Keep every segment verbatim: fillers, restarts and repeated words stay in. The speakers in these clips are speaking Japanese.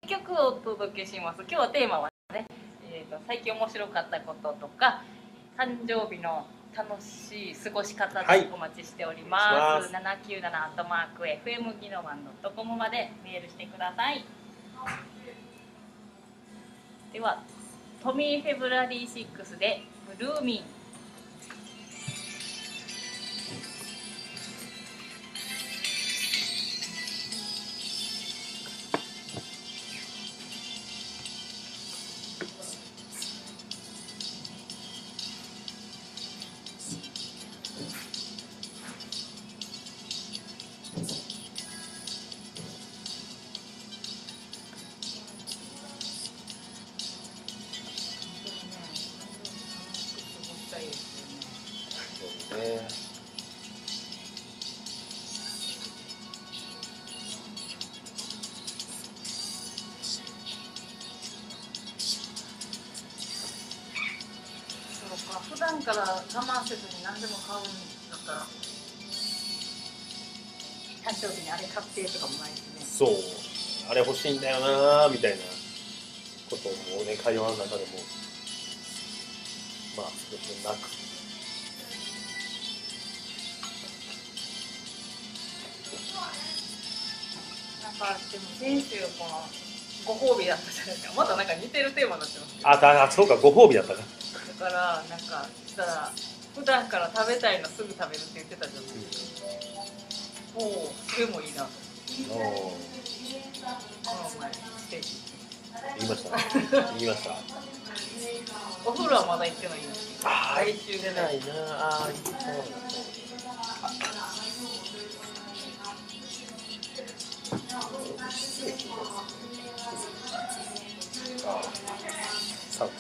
曲をお届けします。今日はテーマはね、えーと、最近面白かったこととか誕生日の楽しい過ごし方でお待ちしております。ななきゅうななアットマークエフエムギノワンドットコムまでメールしてください。ではトミー・フェブラリーシックスでブルーミン。普段から我慢せずに何でも買うんだったら誕生日にあれ買ってとかもないしね。 そうあれ欲しいんだよなみたいなこともね会話の中でもまあ少しなくなんかでも先週このご褒美だったじゃないですか。まだなんか似てるテーマになってますけど。 ああそうかご褒美だったか。 だからなんかしたら普段から食べたいのすぐ食べるって言ってたじゃないですか。おお、それもいいなと。おお、この前ステーキ言いました言いました。 お風呂はまだ行ってないんですけど。 ああ行ってないなあ。あ行ってないさあ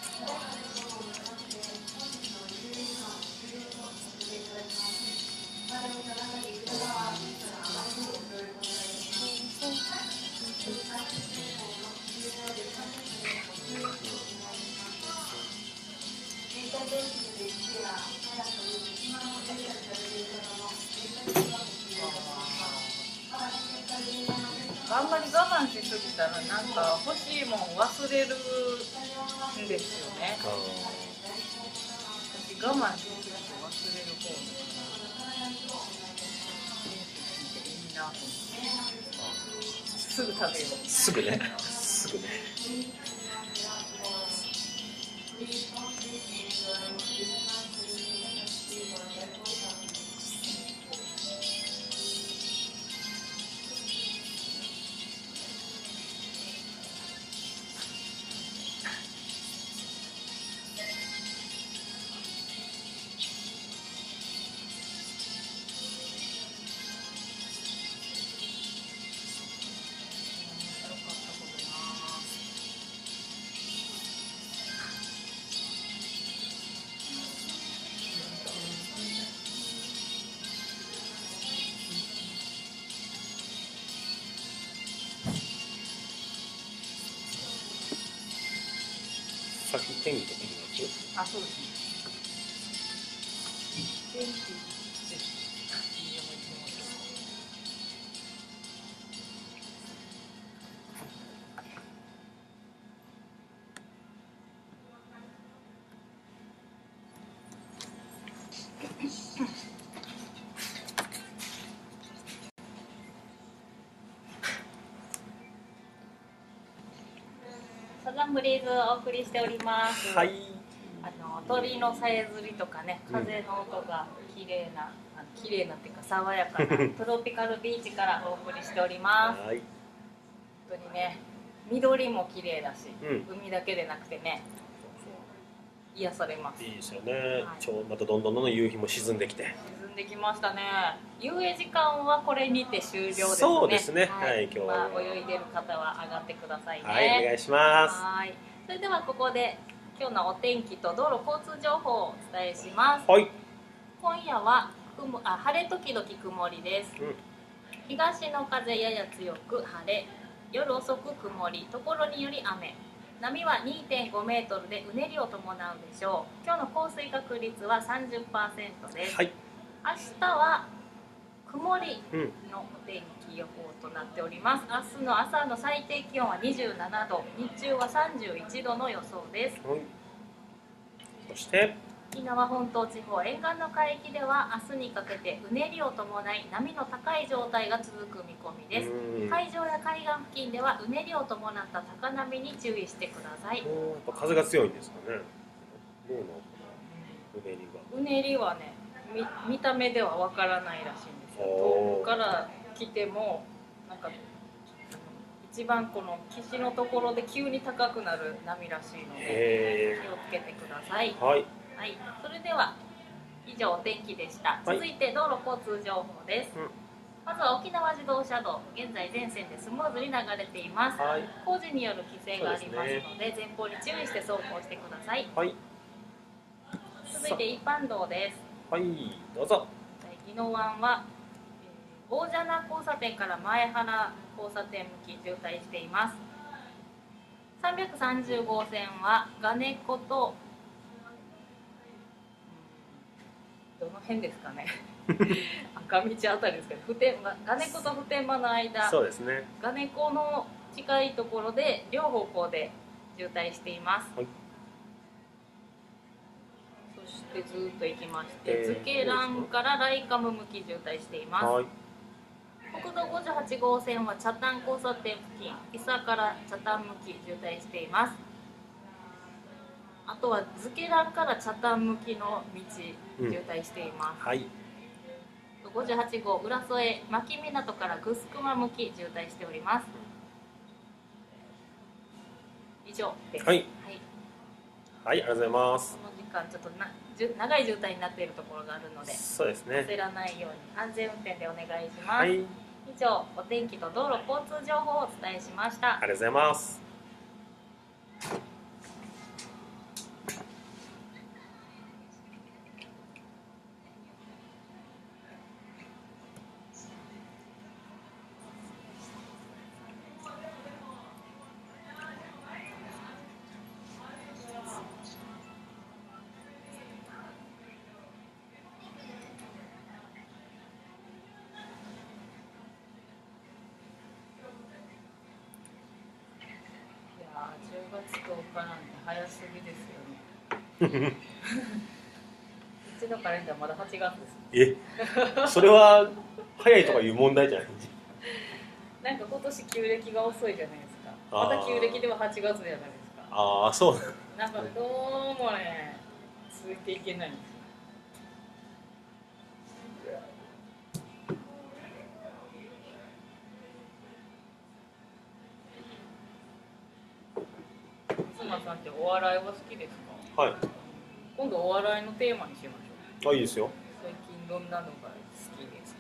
あんまり我慢しすぎたらなんか欲しいもん忘れるんですよね。私我慢しすぎて忘れる方のいいなと思ってすぐ食べよう。 すぐねすぐねさっき天気とか言いますあ、そうですね。天気です。サザンブリーズをお送りしております。 はい。 あの鳥のさえずりとかね、風の音が綺麗な、うん、綺麗なっていうか爽やかなトロピカルビーチからお送りしております。はい。本当にね、緑も綺麗だし、うん、海だけでなくてね、癒されます。 いいですよね。はい、ちょまたどんどんどんどん夕日も沈んできて。 沈んできましたね。遊泳時間はこれにて終了ですね。 そうですね。はい、 はい、今日は泳いでる方は上がってくださいね。 はい、お願いします。 はい。それではここで今日のお天気と道路交通情報をお伝えします。 はい。 今夜は雲あ晴れ時々曇りです。うん、東の風やや強く晴れ、夜遅く曇り、ところにより雨。波は にてんご メートルでうねりを伴うでしょう。今日の降水確率は さんじゅっパーセント です。はい。明日は曇りのお天気予報となっております。明日の朝の最低気温はにじゅうななど、日中はさんじゅういちどの予想です。 はい、そして沖縄本島地方沿岸の海域では明日にかけてうねりを伴い波の高い状態が続く見込みです。海上や海岸付近ではうねりを伴った高波に注意してください。 やっぱ風が強いんですかね。どうなのかな、うねりが。 うねりはね、見, 見た目ではわからないらしいんですよ。遠くから来てもなんか一番この岸のところで急に高くなる波らしいので気をつけてください。 はい、 はい、それでは以上お天気でした。 はい、 続いて道路交通情報です。うん、まずは沖縄自動車道、現在全線でスムーズに流れています。はい、工事による規制がありますので、前方に注意して走行してください。はい、続いて一般道です。 はい、どうぞ。 宜野湾は、えー、大蛇名交差点から前原交差点向き渋滞しています。さんびゃくさんじゅうごうせんは我根子とどの辺ですかね赤道あたりですけど、普天間我根子と普天間の間、 そうですね、 我根子の近いところで両方向で渋滞しています。はい、そしてずっと行きまして、津慶蘭からライカム向き渋滞しています。はい、国道ごじゅうはちごうせんは北谷交差点付近、伊佐から北谷向き渋滞しています。あとは津慶蘭から北谷向きの道、渋滞しています。うん、はい、ごじゅうはちごう浦添牧港から城熊向き渋滞しております。以上です。はい、はい、 はい、ありがとうございます。 この時間ちょっとなじゅ長い渋滞になっているところがあるので、 そうですね、 焦らないように安全運転でお願いします。はい、以上お天気と道路交通情報をお伝えしました。 ありがとうございます。 じゅうがつとおかなんて早すぎですよねうちのカレンダーまだはちがつです。 え、それは早いとかいう問題じゃないなんか今年旧暦が遅いじゃないですか。また旧暦でははちがつじゃないですか。 ああ、そうなんかどうもね、ついていけないんですよ。さんってお笑いは好きですか？はい。今度お笑いのテーマにしましょう。 あ、いいですよ。 最近どんなのが好きですか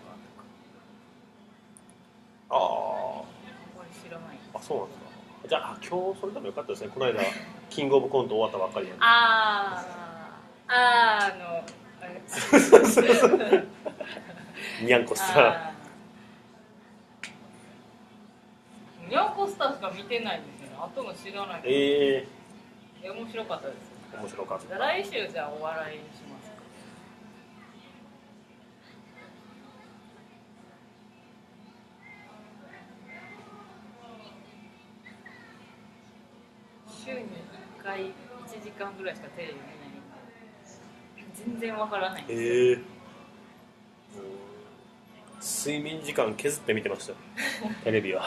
とか。 ああ。 あんまり知らない。 あ、そうなんですか。じゃあ今日それでもよかったですね。この間キングオブコント終わったばっかりなんで。 ああ、あーあのあれ。 ニャンコスター。 ニャンコスターしか見てないんですよね。あとの知らない。 ええー。 面白かったです。 面白かった。 来週じゃあお笑いにしますか。週にいっかいいちじかんぐらいしかテレビ見ないんで全然わからないんですよ。 ええー。睡眠時間削って見てましたテレビは。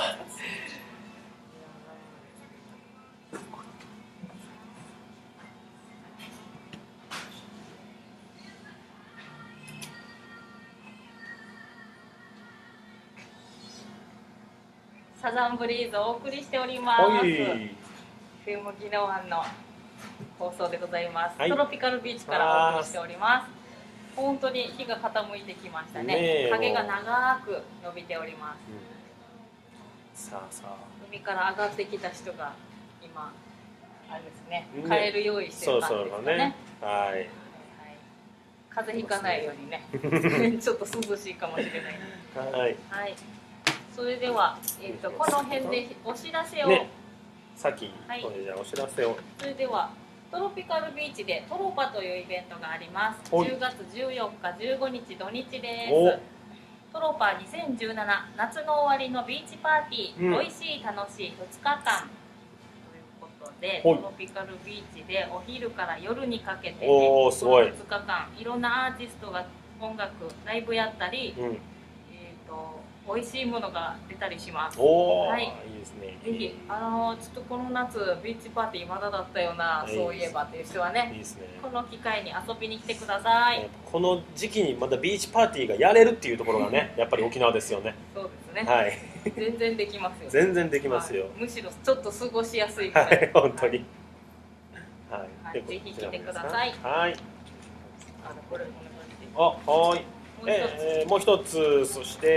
サザンブリーズをお送りしております。フィルム宜野湾の放送でございます、はい、トロピカルビーチからお送りしております。本当に日が傾いてきましたね。影が長く伸びております、うん、さあさあ海から上がってきた人が今あれですね、帰る用意してる感じですかね。そうそうね、はい、はい、風邪ひかないようにねちょっと涼しいかもしれないはい、はい、それでは、えー、とこの辺でお知らせを、ね、 さっき、はい、これじゃあお知らせを。 それではトロピカルビーチでトロパというイベントがあります。じゅうがつじゅうよっかじゅうごにち土日です。 トロパーにせんじゅうなな夏の終わりのビーチパーティー、 うん、 美味しい楽しいふつかかんということで、 はい、 トロピカルビーチでお昼から夜にかけて、ね、 おーすごい、 ふつかかんいろんなアーティストが音楽ライブやったり、うん、えーと美味しいものが出たりします。 おー、 はい、 いいですね。 ぜひあのちょっとこの夏ビーチパーティーまだだったよな、えー、そういえばっていう人はね、いいですね、この機会に遊びに来てください。 この時期にまだビーチパーティーがやれるっていうところがねやっぱり沖縄ですよね。 そうですね、 はい、 全然できますよ。 全然できますよ、はい、 むしろちょっと過ごしやすいぐらい、 はい、本当に、はい、 はい、ぜひ来てください。 はい、 あのこれおあ、はい、えー、もう一つ、そして、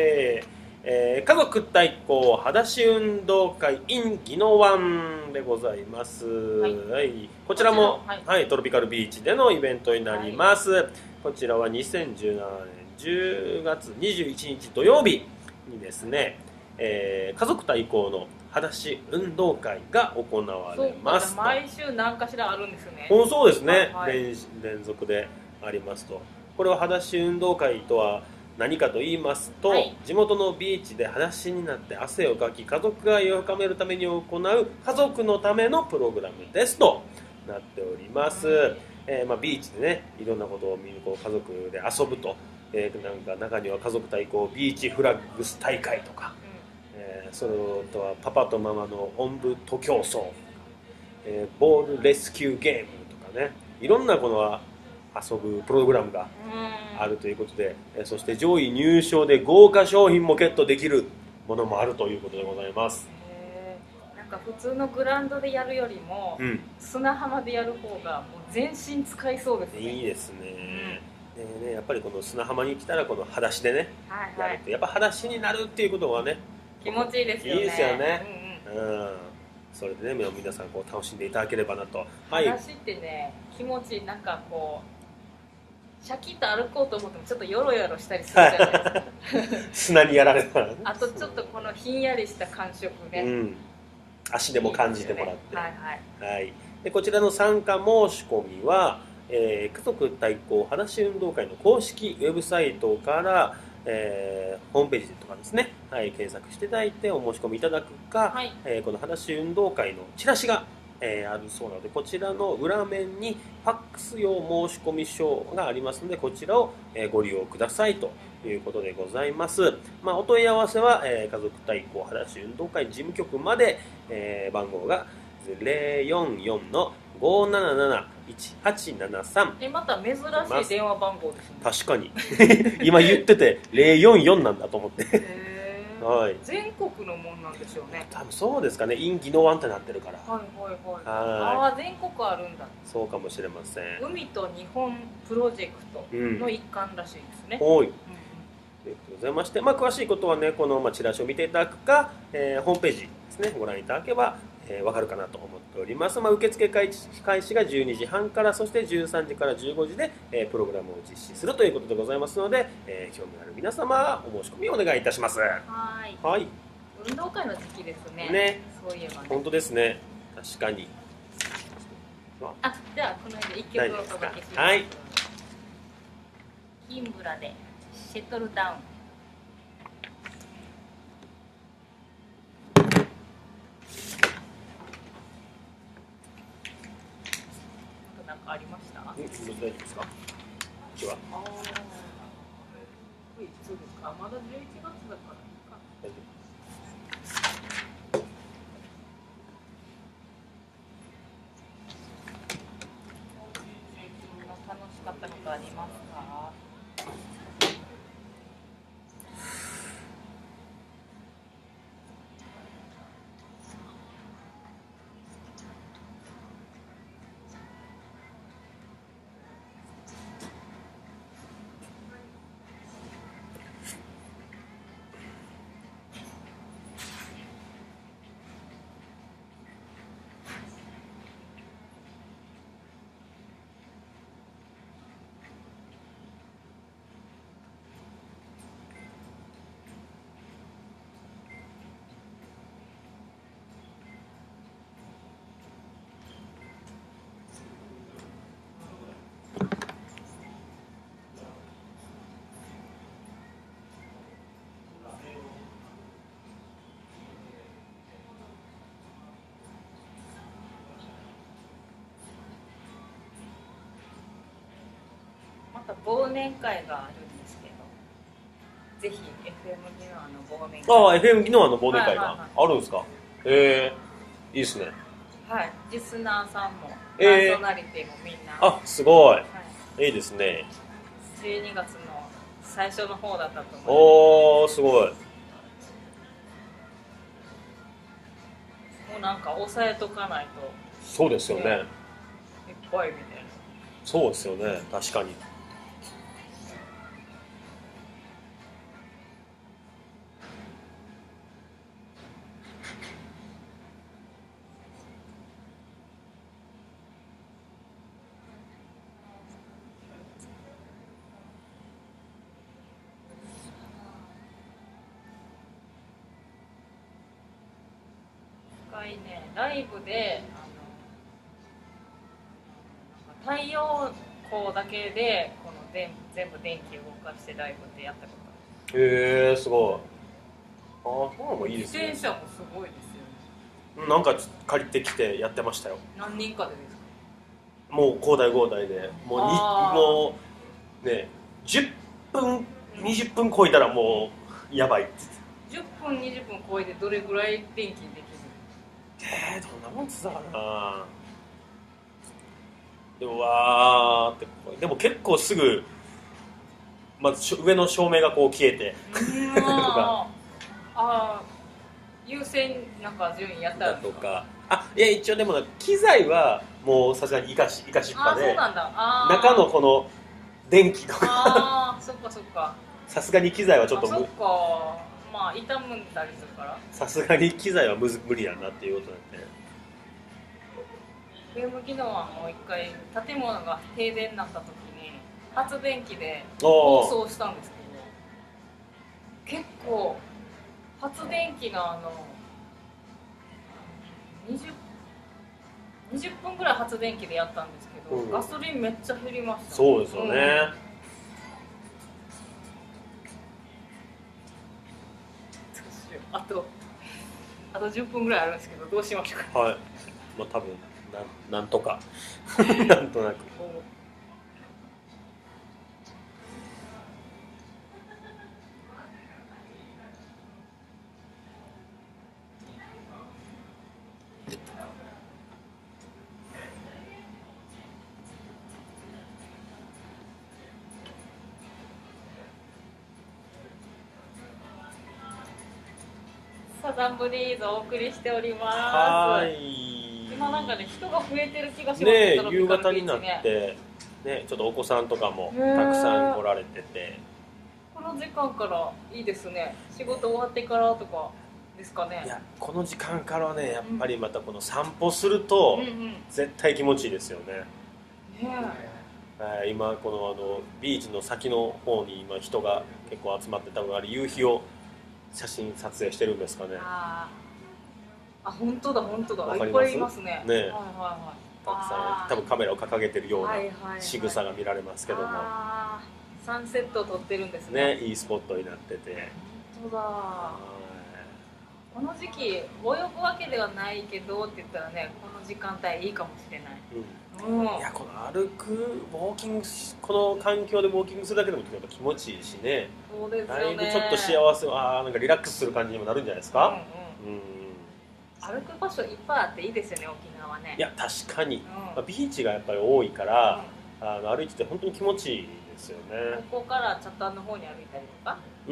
えー、家族対抗裸足運動会 in 宜野湾でございます、はいはい、こちらも、はいはい、トロピカルビーチでのイベントになります、はい、こちらはにせんじゅうななねんじゅうがつにじゅういちにち土曜日にですね、えー、家族対抗の裸足運動会が行われます。 毎週何かしらあるんですよね。 そうですね、はいはい、連, 連続でありますと。これは裸足運動会とは何かと言いますと、はい、地元のビーチで裸足になって汗をかき家族愛を深めるために行う家族のためのプログラムですとなっております、うんえーまあ、ビーチでねいろんなことを見るこう家族で遊ぶと、えー、なんか中には家族対抗ビーチフラッグス大会とか、うんえー、それとはパパとママのおんぶと競争、えー、ボールレスキューゲームとかねいろんなこの遊ぶプログラムがあるということで、そして上位入賞で豪華商品もゲットできるものもあるということでございます。 へー、なんか普通のグラウンドでやるよりも、うん、砂浜でやる方がもう全身使いそうですね。 いいですね、うん、でねやっぱりこの砂浜に来たらこの裸足でね、はいはい、やるとやっぱ裸足になるっていうことがね気持ちいいですよね。 いいですよね、うんうんうんそれでね皆さんこう楽しんでいただければなと。 裸足ってね気持ちいい。なんかこうシャキッと歩こうと思ってもちょっとヨロヨロしたりするじゃないですか砂にやられたら、ね、 あとちょっとこのひんやりした感触ね、うん、 足でも感じてもらって、 ね、はいはいはい、でこちらの参加申し込みは、えー、家族対抗裸足運動会の公式ウェブサイトから、えー、ホームページとかですね、はい、検索していただいてお申し込みいただくか、はいえー、この裸足運動会のチラシがえー、あるそうなのでこちらの裏面にファックス用申し込み書がありますのでこちらを、えー、ご利用くださいということでございます、まあ、お問い合わせは、えー、家族対抗裸足運動会事務局まで、えー、番号がゼロよんよんのごーなななないちはちななさんえまた珍しい電話番号ですね。 確かに今言っててゼロよんよんなんだと思ってはい、 全国のもんなんでしょうね。 多分そうですかね。イン宜野湾ってなってるから。 はいはいはい。ああ全国あるんだ。 そうかもしれません。 海と日本プロジェクトの一環らしいですね。 はい、うん。ということでございまして、まあ詳しいことはねこのまあチラシを見ていただくか、えー、ホームページですねご覧いただけば。えー、分かるかなと思っております、まあ、受付開始がじゅうにじはんからそしてじゅうさんじからじゅうごじで、えー、プログラムを実施するということでございますので、えー、興味ある皆様お申し込みをお願いいたします。 はい、 はい、 運動会の時期ですね。 ね、 そういえばね。 本当ですね。確かに。 あ、じゃあこの辺で一曲お届けします。 はい。 キンブラでシェトルダウン。ありました。 大丈夫ですか。こっちは。 ああ。いつですか。まだじゅういちがつだからいいか。大丈夫。最近の楽しかったことありますか。 忘年会があるんですけど、ぜひ エフエム ギノアの忘年会。ああ、エフエム ギノアの忘年会がはいはいはいあるんですか。へえ、いいですね。 はい、リスナーさんもパーソナリティもみんな、 えー、あ、すごい、 はい、 いいですね。 じゅうにがつの最初の方だったと思います。 おー、すごい。もうなんか抑えとかないと。 そうですよね。 いっぱいみたいな。 そうですよね、確かに。 一回ね、ライブであの太陽光だけでこの全全部電気動かしてライブでやったことある。 へえー、すごい。ああ、そうもいいですね。 自転車もすごいですよね。 なんか借りてきてやってましたよ。 何人かでですか。 もう交代交代でもうにもうねじゅっぷんにじゅっぷん超えたらもうやばいってじゅっぷんにじゅっぷん超えてどれぐらい電気できる。 えー、どんなもんつだかな。でもわーってでも結構すぐまず上の照明がこう消えてとかあ優先なんか順位やったらとか、あいや一応でも機材はもうさすがに生かし生かしっぱで、中のこの電気とかああそっかそっか、 さすがに機材はちょっとそっか、まあ傷むんだりするからさすがに機材はむず無理だなっていうことなんで、 エフエム ギノアも一回建物が停電になった時に発電機で放送したんですけど、結構発電機があの20, 20分ぐらい発電機でやったんですけど、うん、ガソリンめっちゃ減りました、ね、 そうですよね、うん、 あとあとじゅっぷんぐらいあるんですけどどうしましょうか。 はい、まあ多分な ん, なんとかなんとなくサザンブリーズお送りしております。 はい、 今なんかね人が増えてる気がしますね。夕方になってね、ちょっとお子さんとかもたくさん来られてて、 この時間からいいですね。仕事終わってからとかですかね。 いやこの時間からねやっぱりまたこの散歩すると絶対気持ちいいですよね。 ねえ今このあのビーチの先の方に今人が結構集まって多分あれ夕日を写真撮影してるんですかね。 ああ本当だ本当だ、いっぱいいますね。 ね、 はいはいはい、 たくさん多分カメラを掲げてるような仕草が見られますけども、はいはいはい、 あサンセットを撮ってるんですね。 ねいいスポットになってて、 本当だ。この時期泳ぐわけではないけどって言ったらねこの時間帯いいかもしれない、 うんうん、いやこの歩くウォーキングこの環境でウォーキングするだけでも気持ちいいしね。 そうですよね。 だいぶちょっと幸せあなんかリラックスする感じにもなるんじゃないですか。うんうんうん歩く場所いっぱいあっていいですよね沖縄はね。 いや確かに、うんまあ、ビーチがやっぱり多いから、うん、あの歩いてて本当に気持ちいいですよね。 ここからチャタンの方に歩いたりとかうん、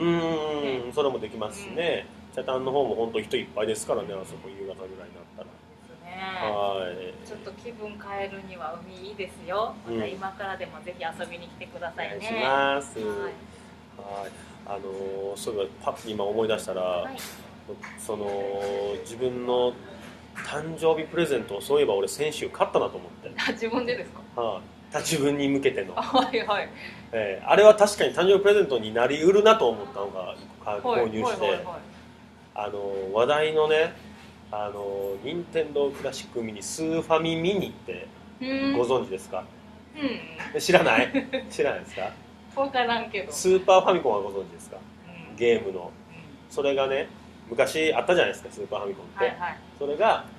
ね、それもできますしね、うん、チャタンの方も本当人いっぱいですからね、あそこ夕方ぐらいになったらですね。はいちょっと気分変えるには海いいですよ。また今からでもぜひ遊びに来てくださいね。 お願いします。はい、はいあのー、そういえばパッと今思い出したら、はいその自分の誕生日プレゼントをそういえば俺先週買ったなと思って自分でですか。 はあ、自分に向けてのはいはい、 えー、あれは確かに誕生日プレゼントになりうるなと思ったのが購入して、はいはいはいはい、あの話題のねあの任天堂クラシックミニスーファミミニってご存知ですか。うん知らない知らないですか。 分からんけどスーパーファミコンはご存知ですか、うん、ゲームの、うん、それがね昔あったじゃないですかスーパーファミコンって、はいはい、それが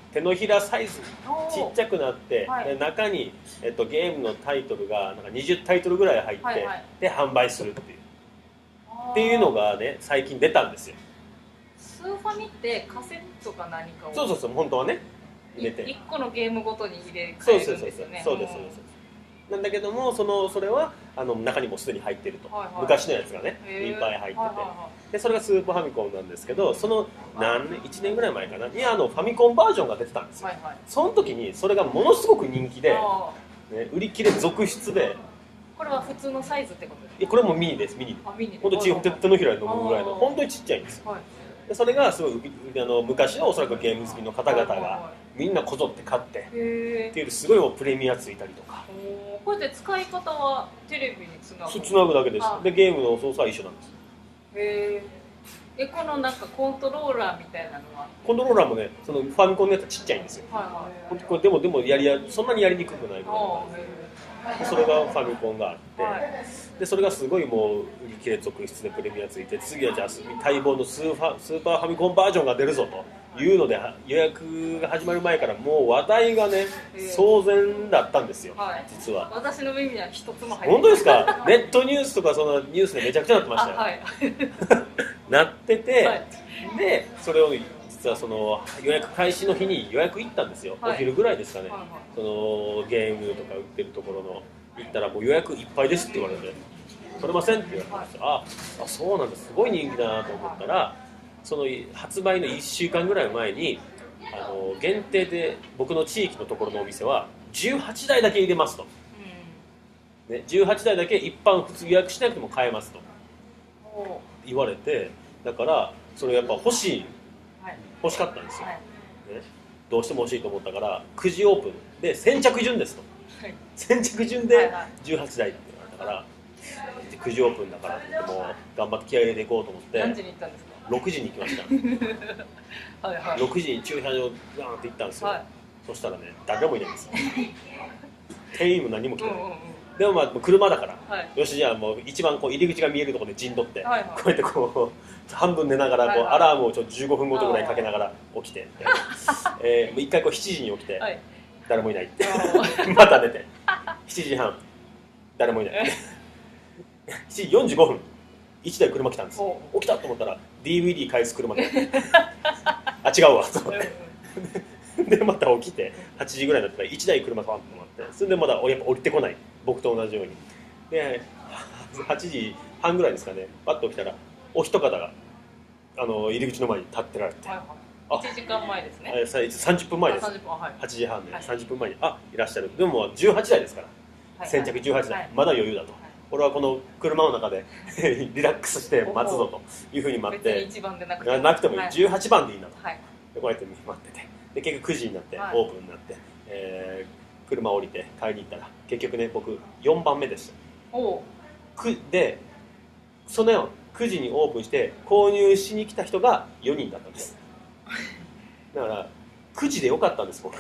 手のひらサイズちっちゃくなって、 はい、 で中に、えっと、ゲームのタイトルがなんかにじゅうタイトルぐらい入って、はいはい、で販売するっていうっていうのがね最近出たんですよ。 スーファミってカセットか何かをそうそうそう本当はね入れていっこのゲームごとに入れ替えるんですよね。 そうですそうですそうです。なんだけどもそのそれはあの中にもすでに入ってると、はいはい、昔のやつがねいっぱい入ってて、はいはいはい、でそれがスーパーファミコンなんですけど、その何年いちねんぐらい前かなにあのファミコンバージョンが出てたんですよ、はいはい、その時にそれがものすごく人気で、ね、売り切れ続出で。 これは普通のサイズってことですか？ いやこれもミニですミニで本当に手のひらに飲むぐらいの本当にちっちゃいんですよ、はい、でそれがすごいあの昔のおそらくゲーム好きの方々がみんなこぞって買ってっていうすごいプレミアついたりとか。 これで使い方はテレビにつなぐつなぐだけです。でゲームの操作は一緒なんです。 へえ。このなんかコントローラーみたいなのはコントローラーもねそのファミコンのやつはちっちゃいんですよ、はいはい、これでもでもやりやそんなにやりにくくないぐらいそれがファミコンがあって、はい、でそれがすごいもう売り切れ続出でプレミアついて、次はじゃあ待望のスーファスーパーファミコンバージョンが出るぞというので予約が始まる前からもう話題がね騒然だったんですよ、はい、実は私の耳には一つも入ってない。 本当ですか？ネットニュースとかそのニュースでめちゃくちゃなってましたよ、はい、なってて、はい、でそれを実はその予約開始の日に予約行ったんですよ、はい、お昼ぐらいですかね、はいはい、そのゲームとか売ってるところの行ったらもう予約いっぱいですって言われて取れませんって言われてました、はい、ああそうなんですすごい人気だなと思ったらその発売のいっしゅうかんぐらい前にあの限定で僕の地域のところのお店はじゅうはちだいだけ入れますと、うんね、じゅうはちだいだけ一般普通予約しなくても買えますと言われて、だからそれやっぱ欲しい欲しかったんですよ、はいね、どうしても欲しいと思ったからくじオープンで先着順ですと、はい、先着順でじゅうはちだいって言われたからくじオープンだからって言っても頑張って気合い入れていこうと思って何時に行ったんですか？ ろくじに行きましたはい、はい、ろくじに駐車場ガーンって行ったんですよ、はい、そしたらね誰もいないんですよ店員も何も来てない、うんうんうん、でもまあ車だから、はい、よしじゃあもう一番こう入り口が見えるところで陣取って、はいはい、こうやってこう半分寝ながらこう、はいはい、アラームをちょっとじゅうごふんごとぐらいかけながら起きて、えー、一回こうしちじに起きて、はい、誰もいないってまた寝てしちじはん誰もいないしちじよんじゅうごふんいちだい車来たんですよ。起きたと思ったら ディーブイディー 返す車であ違うわと思ってでまた起きてはちじぐらいになったらいちだい車パンと止まって、それでまだやっぱ降りてこない僕と同じようにではちじはんぐらいですかねパッと起きたらお一方があの入り口の前に立ってられて、はいはい、いちじかんまえですね。さんじゅっぷんまえです。さんじゅっぷん、はい、はちじはんで、はい、さんじゅっぷんまえにあいらっしゃる。でもじゅうはちだいですから、はい、先着じゅうはちだい、はい、まだ余裕だと、はい、俺はこの車の中でリラックスして待つぞというふうに待って、別にいちばんでなくてもなくてもいい、はい、じゅうはちばんでいいんだと、はい、でこうやって待っててで結局くじになって、はい、オープンになって、えー、車降りて買いに行ったら結局ね僕よんばんめでした。おくでそのくじにオープンして購入しに来た人がよにんだったんですだからくじでよかったんです僕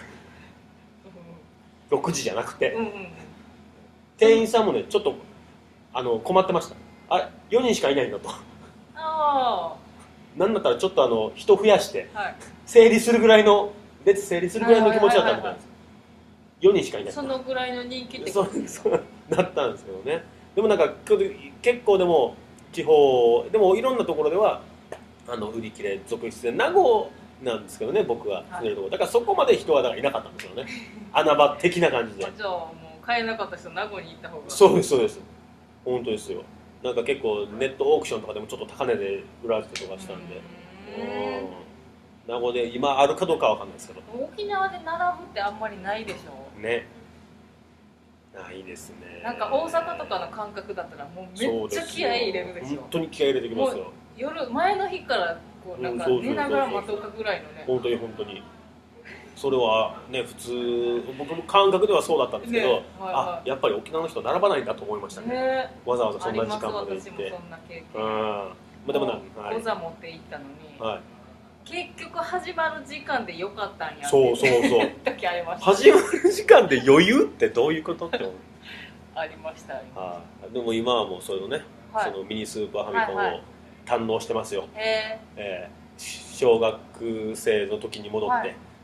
ろくじじゃなくて、うんうん、店員さんもねちょっとあの困ってました。あれよにんしかいないんだとあなんだったらちょっとあの人増やして、はい、整理するぐらいの列整理するぐらいの気持ちだったみたいです。よにんしかいないそのぐらいの人気ってことですか？そうだったんですけどね。でもなんか結構でも地方でもいろんなところではあの売り切れ続出で名護なんですけどね僕が住んでるところだからそこまで人はだからいなかったんですよね穴場的な感じで。 じゃあもう買えなかった人名護に行った方が。 そうですそうです本当ですよ。なんか結構ネットオークションとかでもちょっと高値で売られてたりとかしたんでうん名護で今あるかどうかは分かんないですけど沖縄で並ぶってあんまりないでしょね。 ないですね。 なんか大阪とかの感覚だったらもうめっちゃ気合い入れるでしょ。 本当に気合い入れてきますよ。 夜前の日からこうなんか寝ながら待とうかぐらいのね。 本当に本当にそれはね普通僕の感覚ではそうだったんですけど、ねはいはい、あやっぱり沖縄の人並ばないんだと思いましたね。ねわざわざそんな時間まで行って。あります私もそんな経験。うん。まあでもな、 はい、ゴザ持って行ったのに。はい結局始まる時間でよかったんやそうそうそう時ありました、 ね、始まる時間で余裕ってどういうことってありましたありました。 でも今はもうそれをね、はい、そのミニスーパーファミコンを堪能してますよ、はいはいえー、小学生の時に戻って、はい、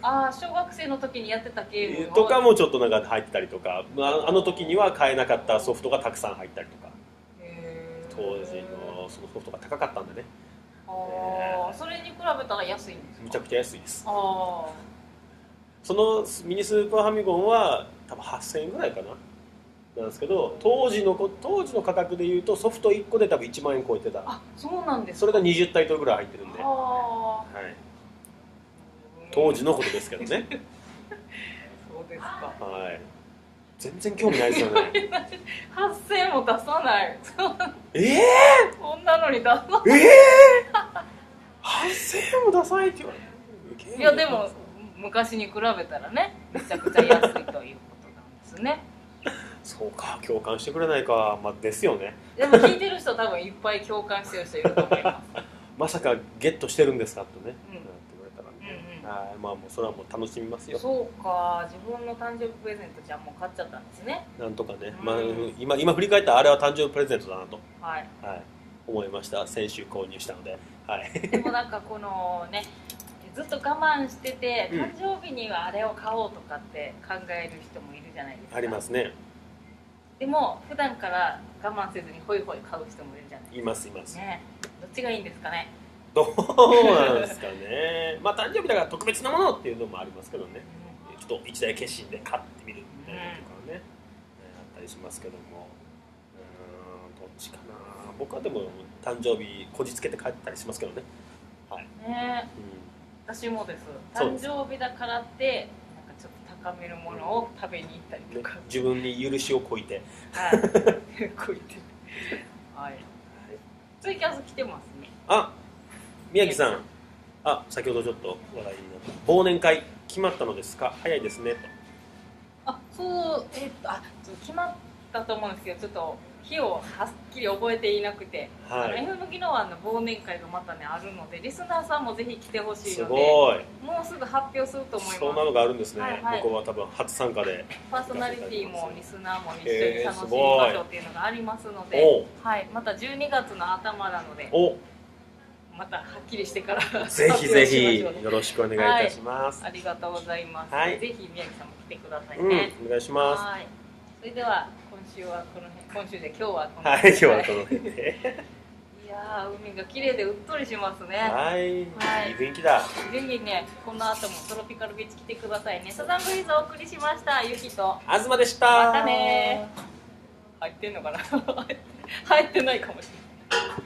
ああ、小学生の時にやってたゲームとかもちょっとなんか入ってたりとか、あの時には買えなかったソフトがたくさん入ったりとか、当時のそのソフトが高かったんでね。 ああ、それに比べたら安いんですか？ むちゃくちゃ安いです。 ああ、 そのミニスーパーファミコンは多分はっせんえんぐらいかななんですけど、当時の当時の価格でいうとソフトいっこで多分いちまんえん超えてた。 あ、そうなんですか。 それがにじゅうタイトルぐらい入ってるんで、 ああ、 はい、当時のことですけどね。 そうですか。 はい、全然興味ないですよね。 はっせんえんも出さない。 ええー、 こんなのに出さない。 ええー、はっせんえんも出さないって言われる。 いやでも昔に比べたらね、めちゃくちゃ安いということなんですね。 そうか、共感してくれないか、まあ、ですよね。 でも聞いてる人多分いっぱい共感してる人いると思います。 まさかゲットしてるんですかとね、 うん、 なんて言われたらね、 うんうん、 はい、まあもうそれはもう楽しみますよ。 そうか、自分の誕生日プレゼントじゃあもう買っちゃったんですね。 なんとかね、 うん、 まあ、今今振り返ったらあれは誕生日プレゼントだなと、 はいはい、思いました。先週購入したので、はい、 でもなんかこのね、ずっと我慢してて、 うん、 誕生日にはあれを買おうとかって考える人もいるじゃないですか。 ありますね。 でも普段から我慢せずにホイホイ買う人もいるじゃないですか。 いますいますね。どっちがいいんですかね。 どうなんですかね。まあ誕生日だから特別なものっていうのもありますけどね、うん、ちょっと一大決心で買ってみるみたいなとかね、うん、あったりしますけども、うーん、どっちかな。僕はでも誕生日こじつけて帰ったりしますけどね。はい。 ね、うん、私もです。誕生日だからってなんかちょっと高めるものを食べに行ったりとか、ね、 自分に許しをこいて、 はい、こいて、はい。ツイキャス来てますね。 あ、宮城さん、あ、先ほどちょっと話題になった忘年会決まったのですか？早いですねと。 あ、そう、えっと、あ、決まったと思うんですけど、ちょっと日をはっきり覚えていなくて、はい、エフエム ギノワンの忘年会がまたねあるので、リスナーさんもぜひ来てほしいので、すごい、もうすぐ発表すると思います。 そんなのがあるんですね。 はいはい、 僕は多分初参加で、 パーソナリティもリスナーも一緒に楽しみましょうっていうのがありますので、えー、はい、またじゅうにがつの頭なので、おまたはっきりしてからぜひぜひよろしくお願いいたします。 はい、ありがとうございます。はい、ぜひ宮城さんも来てくださいね。うん、お願いします。 はい、それでは今週はこの辺、今週で今日はこの辺、はい、今日はこの辺で。 いやー、海が綺麗でうっとりしますね。 はい、はい、いい雰囲気だ。 ぜひね、この後もトロピカルビーチ来てくださいね。サザンブリーズお送りしました。ゆきと東でした。 またね。入ってんのかな。入ってないかもしれない。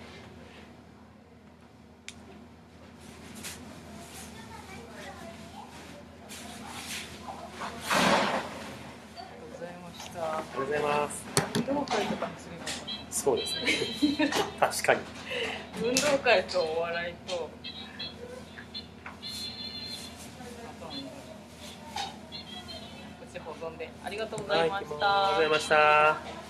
ありがとうございます。 運動会とかもすればいい。 そうですね。確かに。 運動会とお笑いと。保存でありがとうございました。 はい、ありがとうございました。